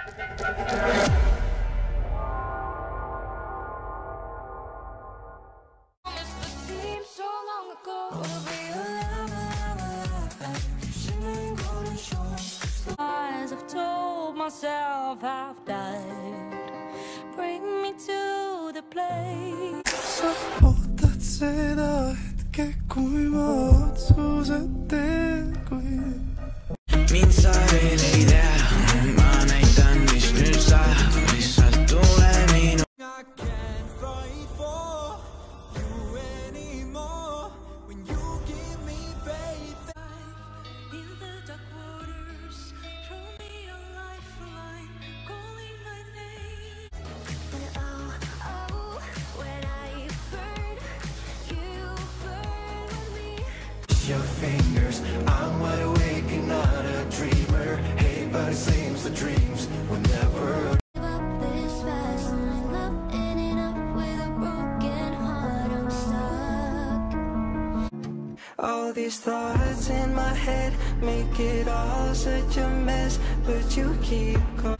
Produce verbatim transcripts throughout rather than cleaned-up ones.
I've told myself I've died. Bring me to the place. Sa ootad seda hetke, kui ma otsuse teen, kui mind sa veel ei tea, ma näitan, mis nüüd saab, lihtsalt tule minu. I can't fight for you anymore when you give me faith. In the dark waters, show me your lifeline, calling my name. Oh, oh, when I burn, you burn with me. your fingers, I'm wide awake and not a dreamer. Hate, but it seems the dreams will never. Give up this fast, only love ending up with a broken heart. I'm stuck. All these thoughts in my head make it all such a mess, but you keep going.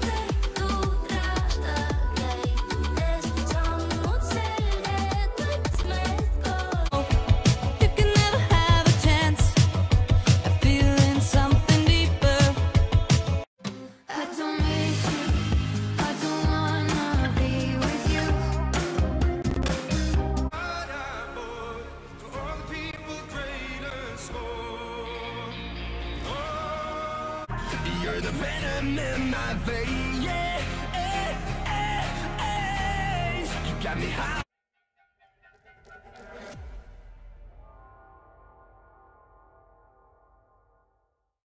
You're the venom in my veins, yeah, eh, eh, eh. You got me high.